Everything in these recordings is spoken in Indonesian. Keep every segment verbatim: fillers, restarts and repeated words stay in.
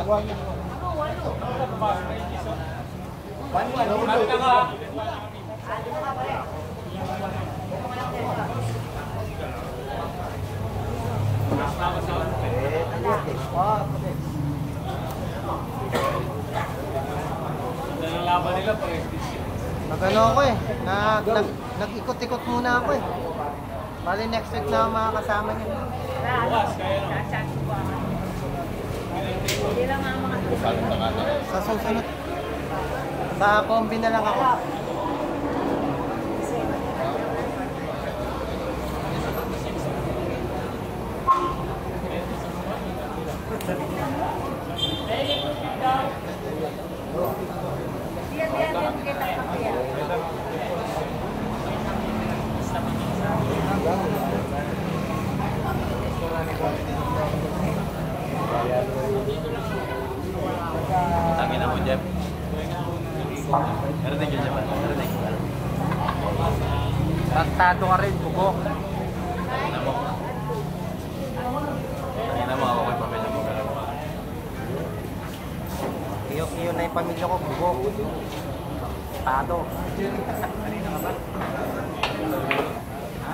Nagano ako eh, nag, nag, nag-ikot-ikot muna ako eh. Bali next week na mga kasama niya. Sa susunod. Sa kombi na lang ako. Tangin ako, Jeff. Meron din dyan, Jeff. Meron din. Tantado ka rin, bubok. Tangin mo. Tangin mo ako kay pamilya mo. Iyo, iyo na yung pamilya ko, bubok. Tado. Kanina ka ba? Ha?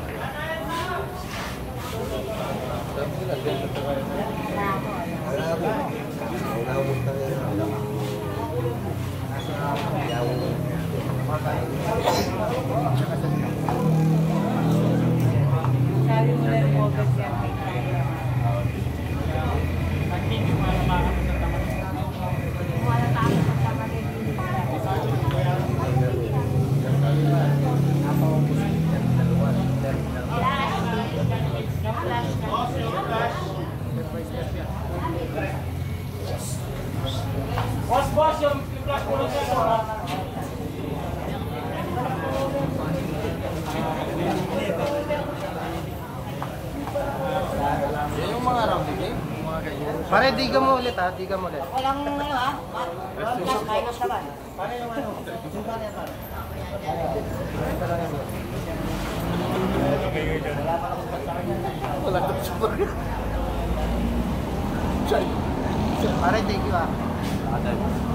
Sabi mo na rin mo ba siya may kaya? Hindi mo alam makakapit ng tamat. Hindi mo alam makakapit ng tamat. Boss, boss, yung flash po lang siya. Yan yung mga round game, yung mga ganyan. Pare, diga mo ulit ha, diga mo ulit. Walang ano ha? Plus minus naman. Paano yung ano? Yung paano yan, paano? Wala ka siya ba? Pare, thank you ha. Atay.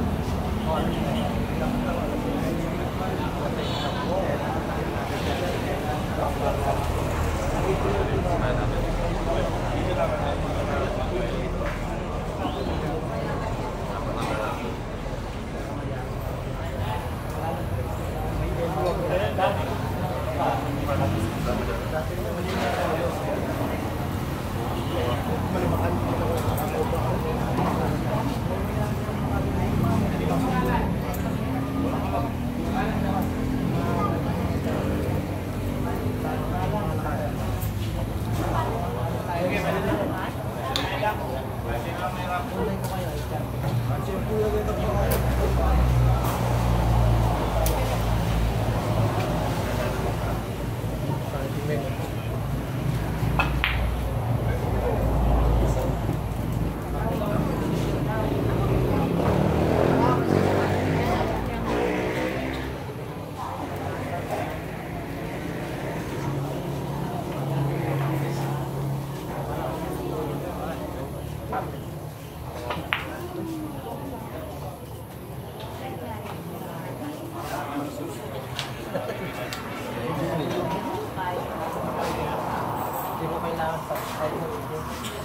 Hindi mo kailangan subscribe mo video.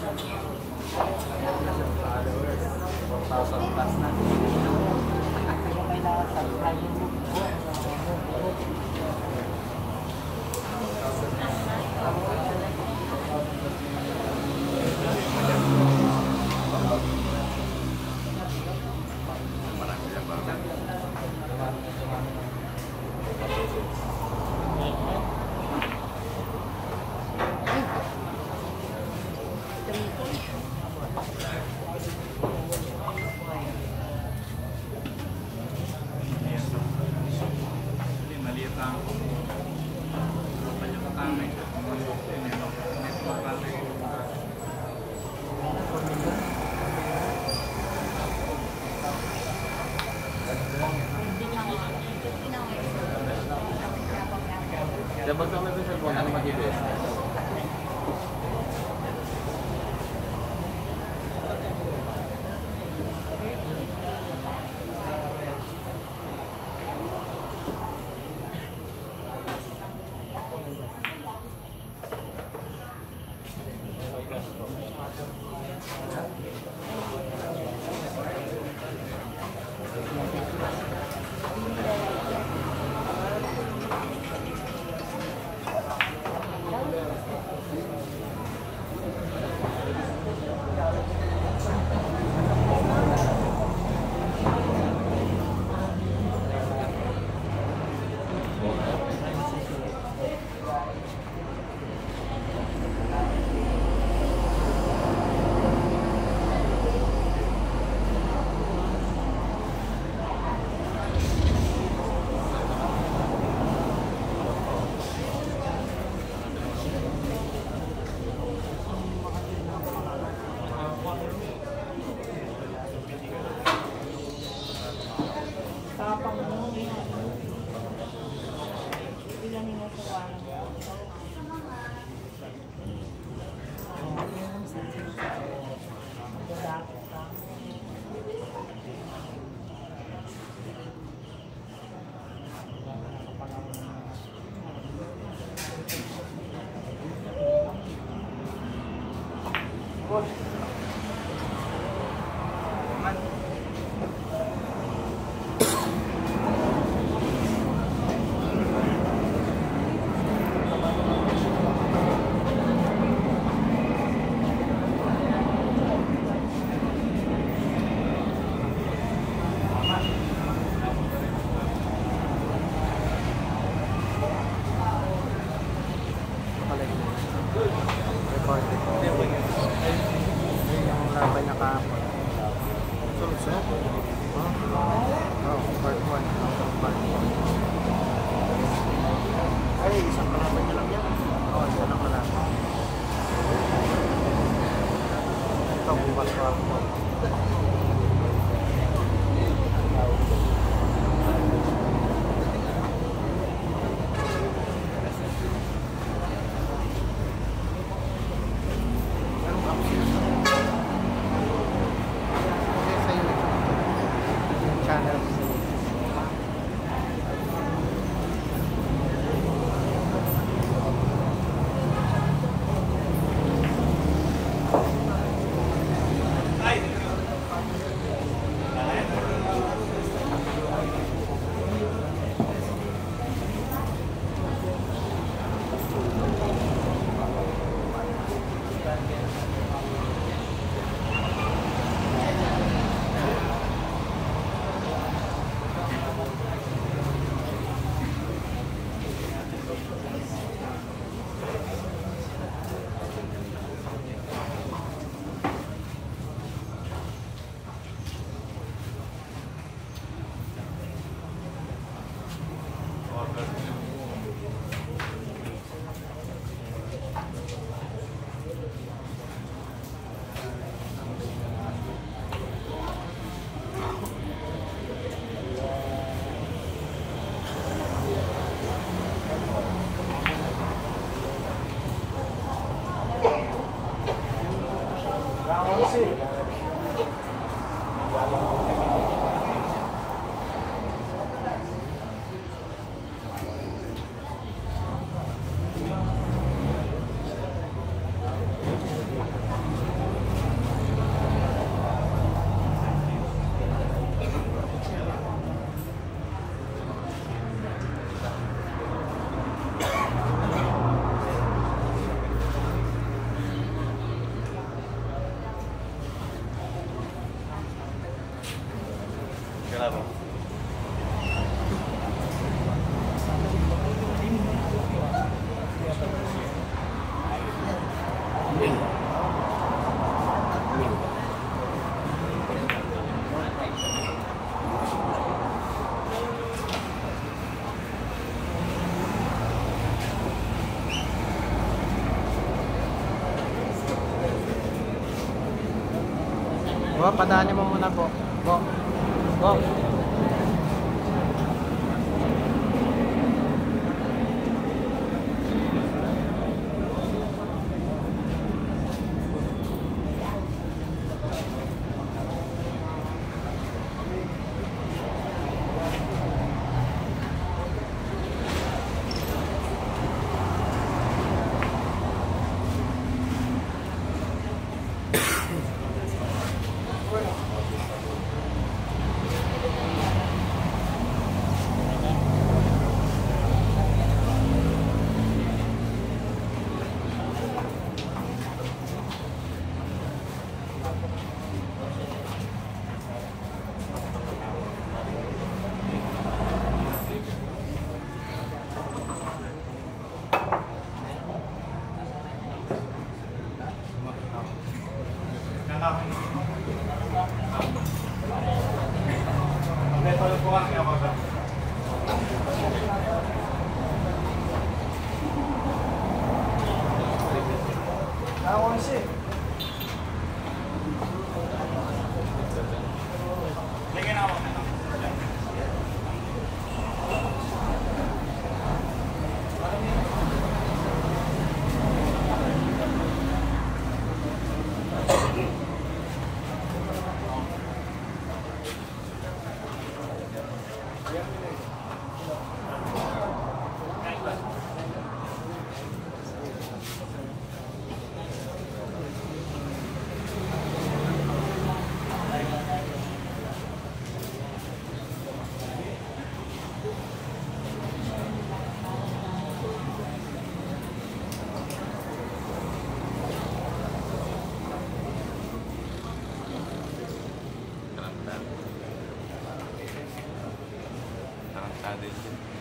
one thousand plus na. Hindi mo kailangan subscribe mo video. Dapat kami sa cellphone, ano mag-ibig? nahinga sa wala. Bo, padaanin mo muna po. Bo. Bo. natin.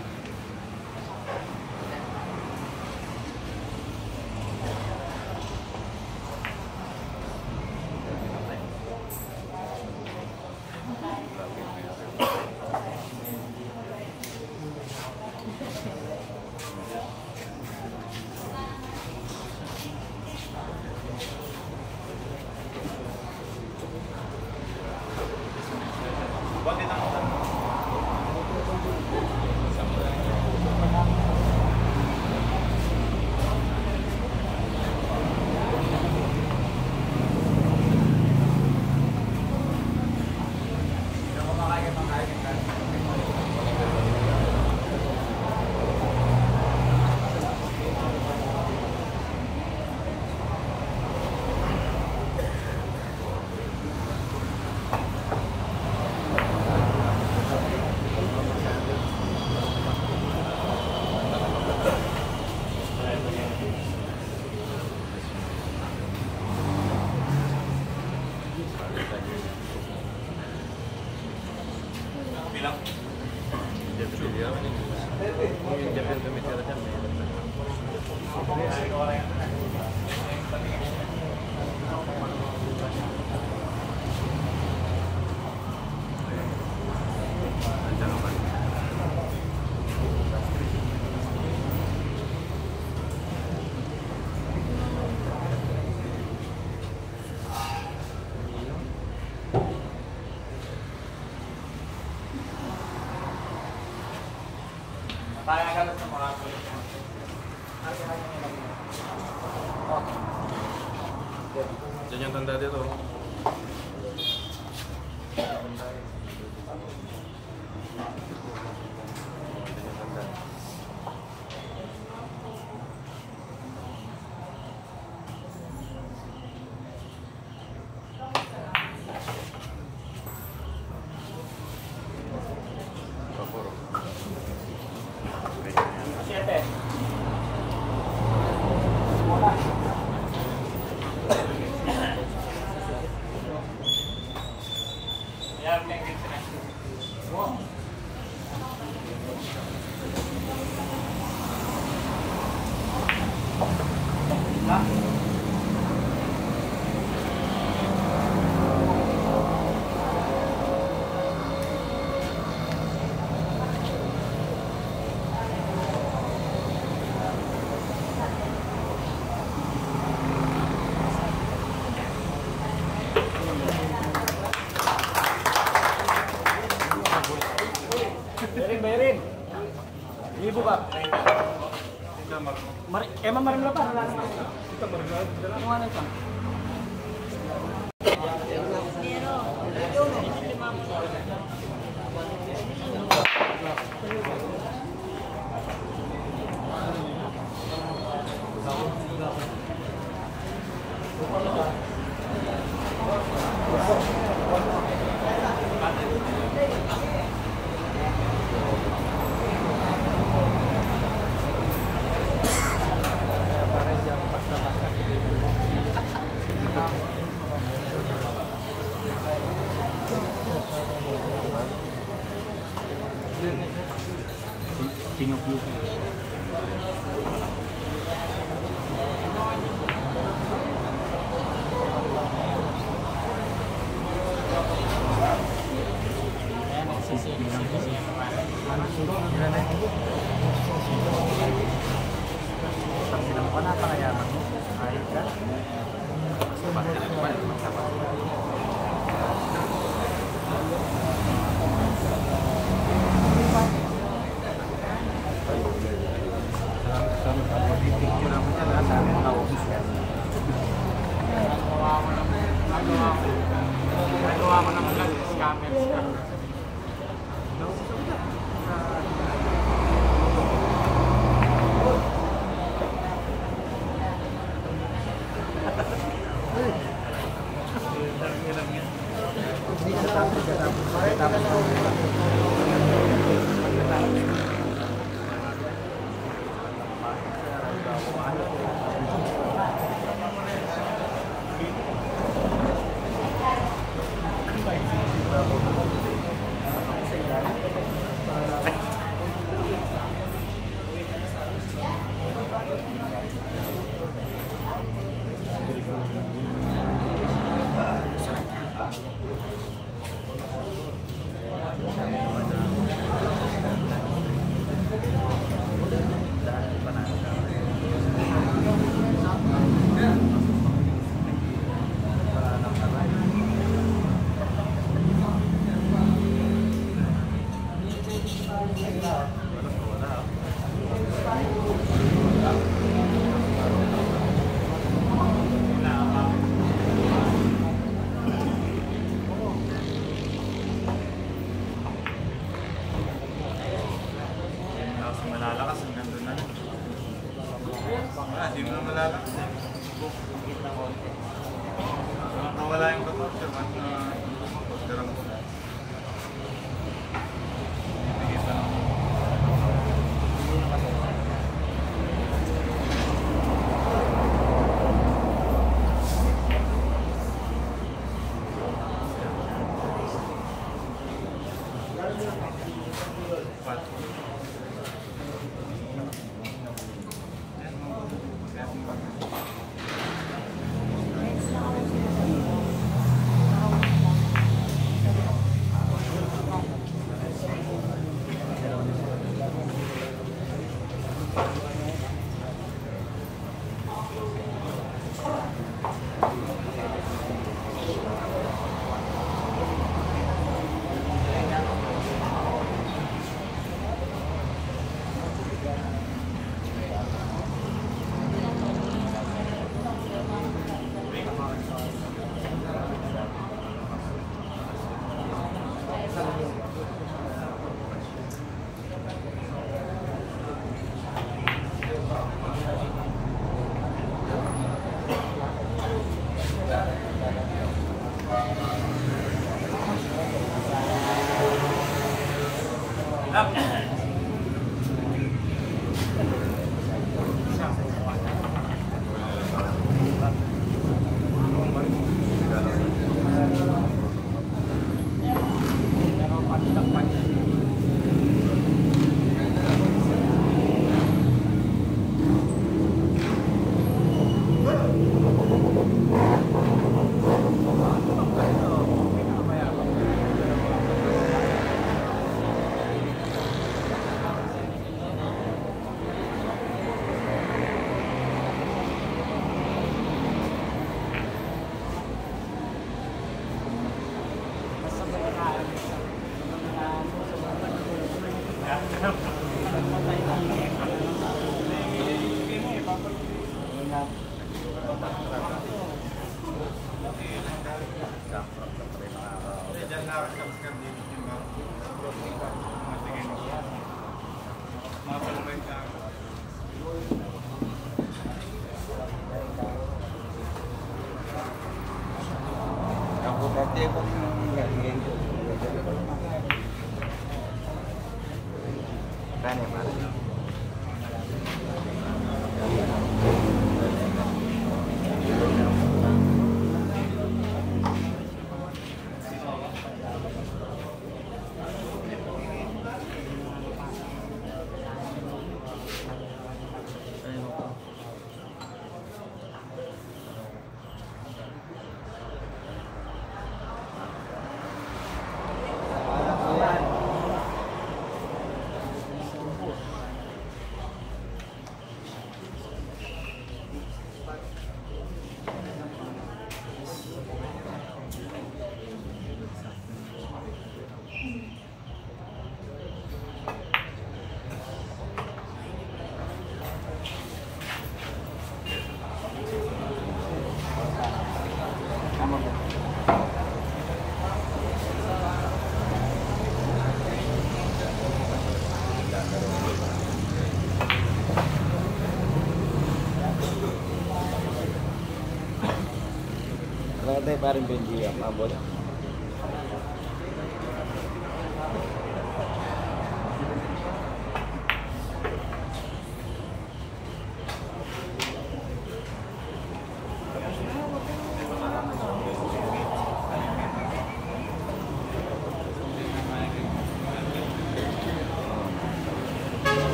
Bilang. Dia video ini. Mungkin dia pintu meter aja. Tanya kan sama aku. Jangan tanda dia tuh. Siete. Ya, yang gitu. Wow. Bayarin, bayarin. Ibu, Pak. Mari, emang mari berapa? Kita mari berapa? Mana, Pak? King of Blue. Apa kaya kamu? Air kan? Terima kasih. Lakas malalakas, ang ganda na. Wala, di mo na malalakas. Nakawala yung bato, sir. Mas na pagdarang ko. Ibigay pa lang. Pat. Keren ya, Pak? Kalau teh paling benci ya, mabot.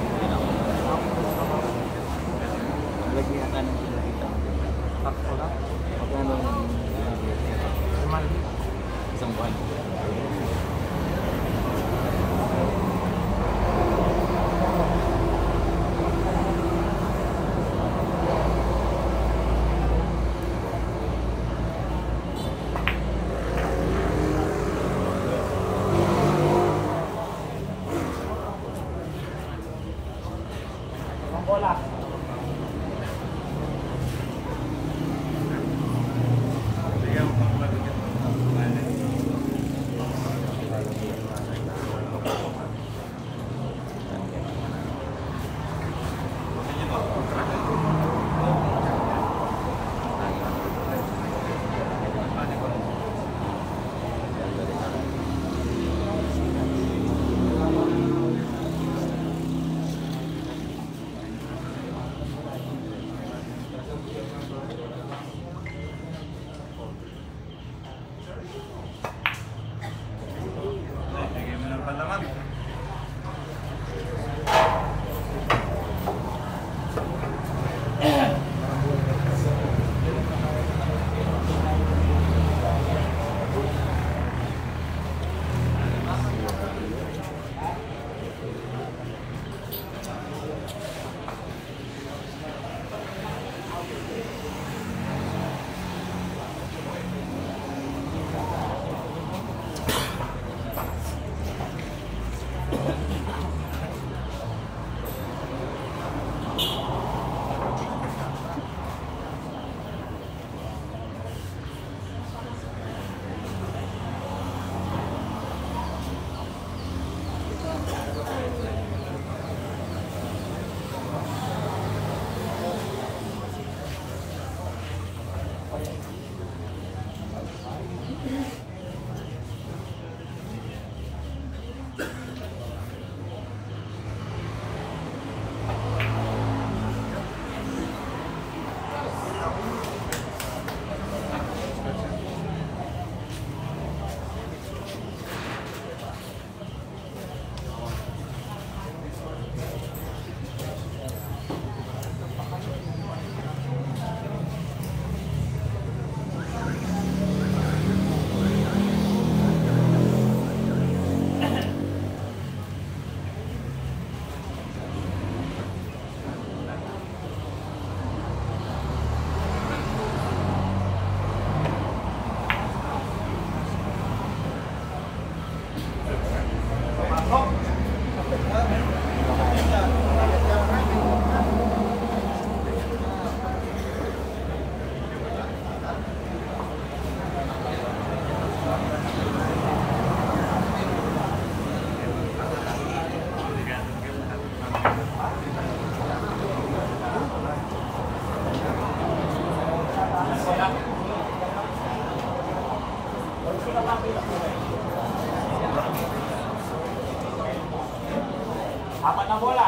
Lagi akan kita. na bola.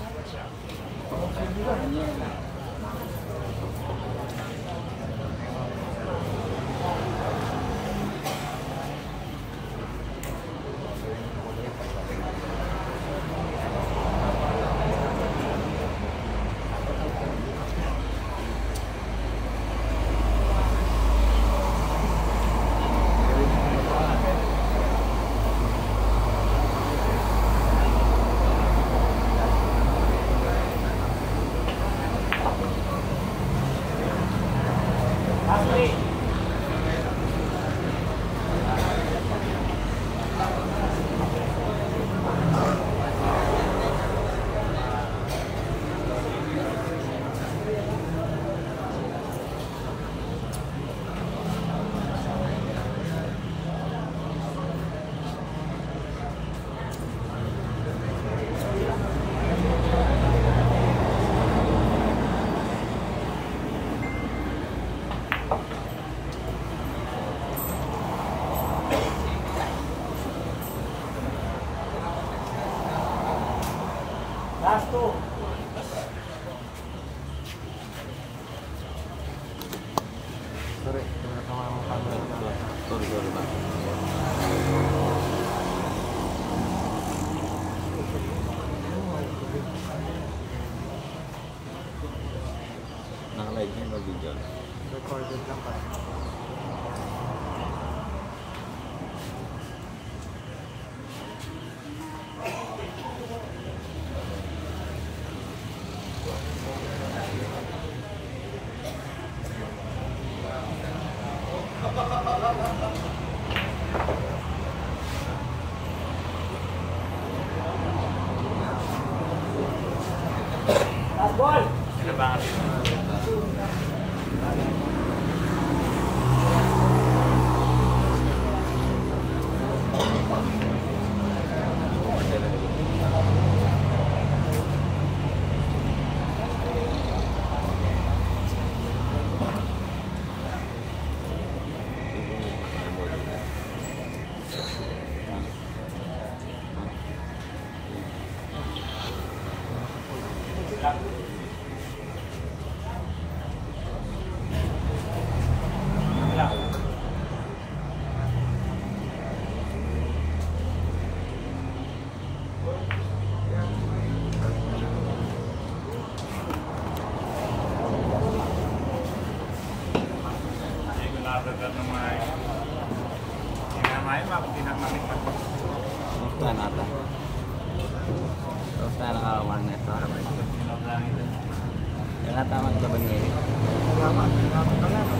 Last two. Sorry, tinatama akong camera. Sorry, sorry ba? Naka-live niya yung video. Recorded lang pa. Last ball. Kinabangan rin. Gusto na ata. Gusto na nakakawan na ito. Yung ata maglaban ngayon. Salamat, salamat, salamat.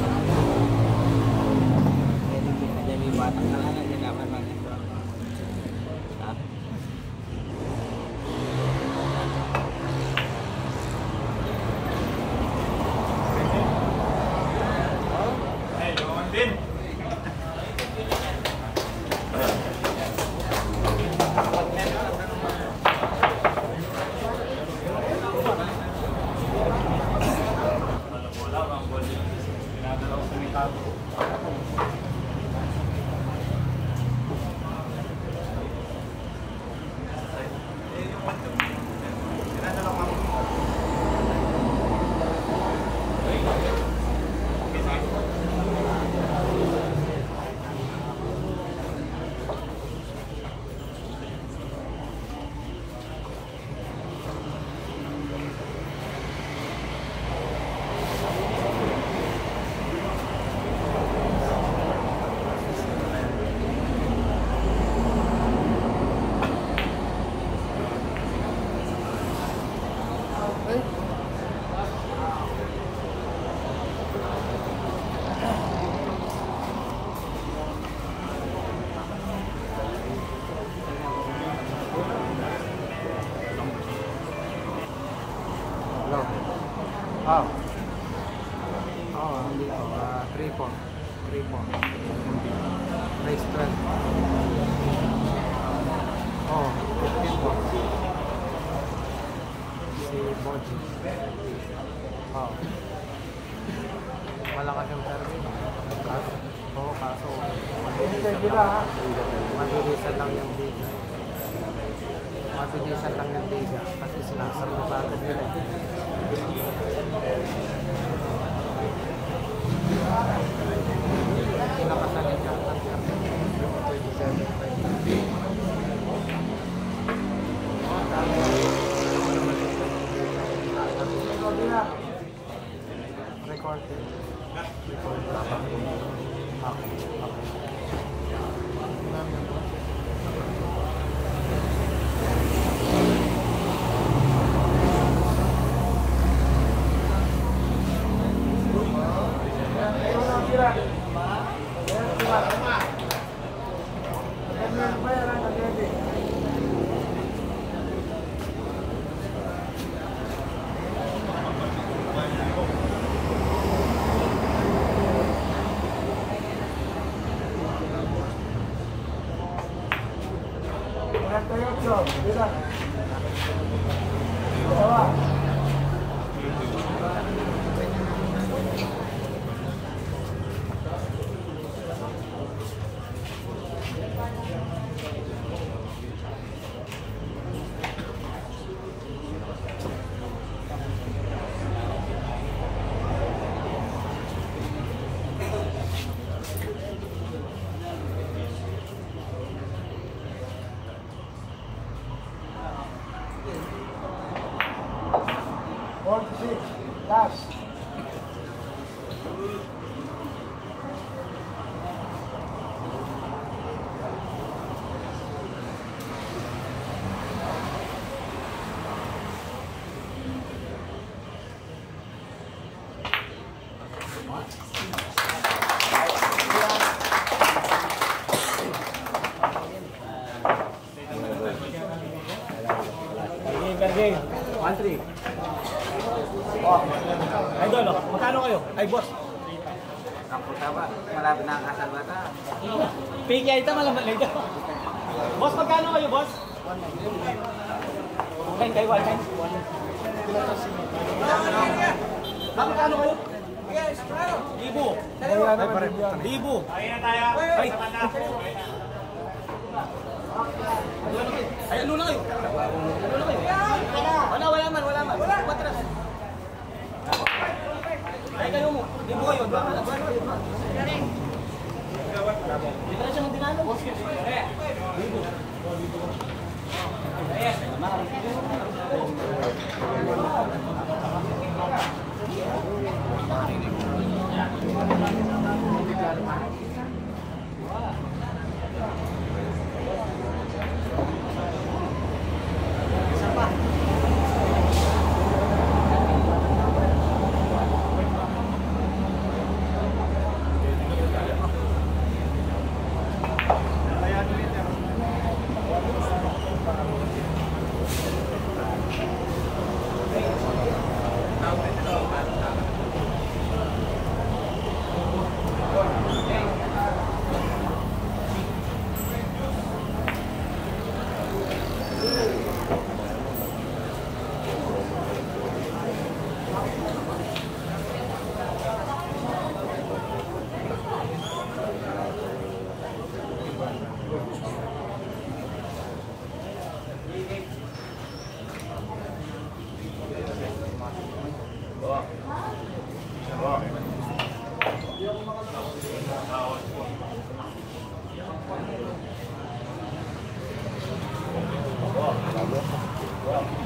Diyan yung batang na lang. Diyan naman lang ito. Ha? Hey, lumawan din. Hello. Oh. Oh, hindi ko. Uh, three po. three po. Race twelve. Oh, fifteen po. Si Boji. Oh. Malakas yung serving. Kaso, oo, kaso. Mabilisan lang. Mabilisan lang yung video. Mabilisan lang yung liga kasi sinasarap na agad nila. Pinakasalit ka ng twenty-seven recorded. forty-six, last. Game, one three. Oh. Idol, oh. Magkano kayo? Ay, boss. Ang puta ba? Malapit na ang kasal bata. Piki ay ito, malaman na ito. Boss, magkano kayo, boss? Okay, kayo, one nine. Ah, magkano kayo? Libo. Libo. Ay, na tayo. Ay. Ay, ano na kayo? Ano na kayo? Wala, wala man, wala man. Wala. Matras. Ay, kayo mo. Libo kayo. Hindi ka na siya magdinalo. Libo. Wow.